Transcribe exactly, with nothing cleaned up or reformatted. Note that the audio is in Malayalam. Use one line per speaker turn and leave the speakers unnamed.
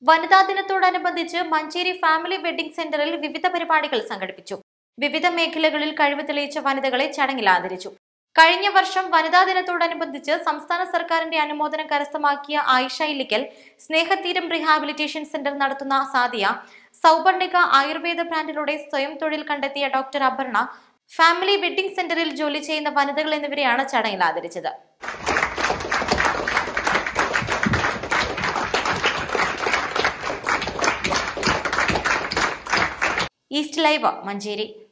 വനിതാ ദിനത്തോടനുബന്ധിച്ച് മഞ്ചേരി ഫാമിലി വെഡ്ഡിംഗ് സെന്ററിൽ വിവിധ പരിപാടികൾ സംഘടിപ്പിച്ചു. വിവിധ മേഖലകളിൽ കഴിവ് തെളിയിച്ച വനിതകളെ ചടങ്ങിൽ ആദരിച്ചു. കഴിഞ്ഞ വർഷം വനിതാ ദിനത്തോടനുബന്ധിച്ച് സംസ്ഥാന സർക്കാരിന്റെ അനുമോദനം കരസ്ഥമാക്കിയ ആയിഷ ഇല്ലിക്കൽ, സ്നേഹതീരം റീഹാബിലിറ്റേഷൻ സെന്റർ നടത്തുന്ന സാദിയ, സൗപർണിക ആയുർവേദ ബ്രാൻഡിലൂടെ സ്വയം തൊഴിൽ കണ്ടെത്തിയ ഡോക്ടർ അപർണ, ഫാമിലി വെഡ്ഡിംഗ് സെന്ററിൽ ജോലി ചെയ്യുന്ന വനിതകൾ എന്നിവരെയാണ് ചടങ്ങിൽ ആദരിച്ചത്. East live Manjeri.